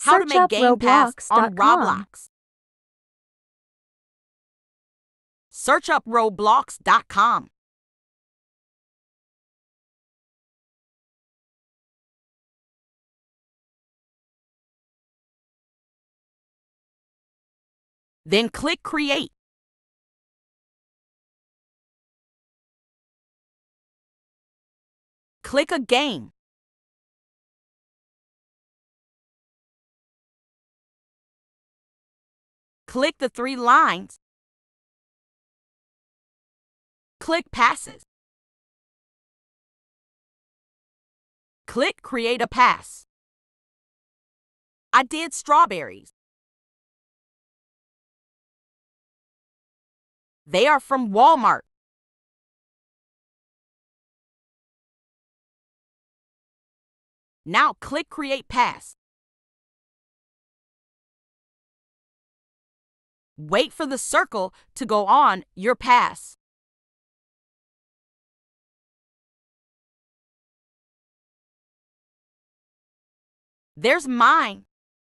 How to Search make up game pass on Roblox.com. Roblox. Search up Roblox.com. Then click Create. Click a game. Click the 3 lines. Click Passes. Click Create a Pass. I did strawberries. They are from Walmart. Now click Create Pass. Wait for the circle to go on your pass. There's mine.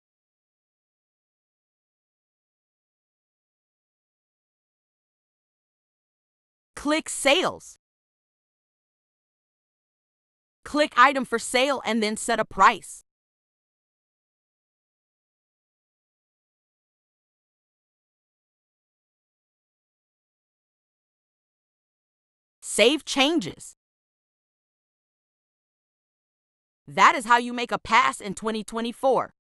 Click Sales. Click Item for Sale and then set a price. Save changes. That is how you make a pass in 2024.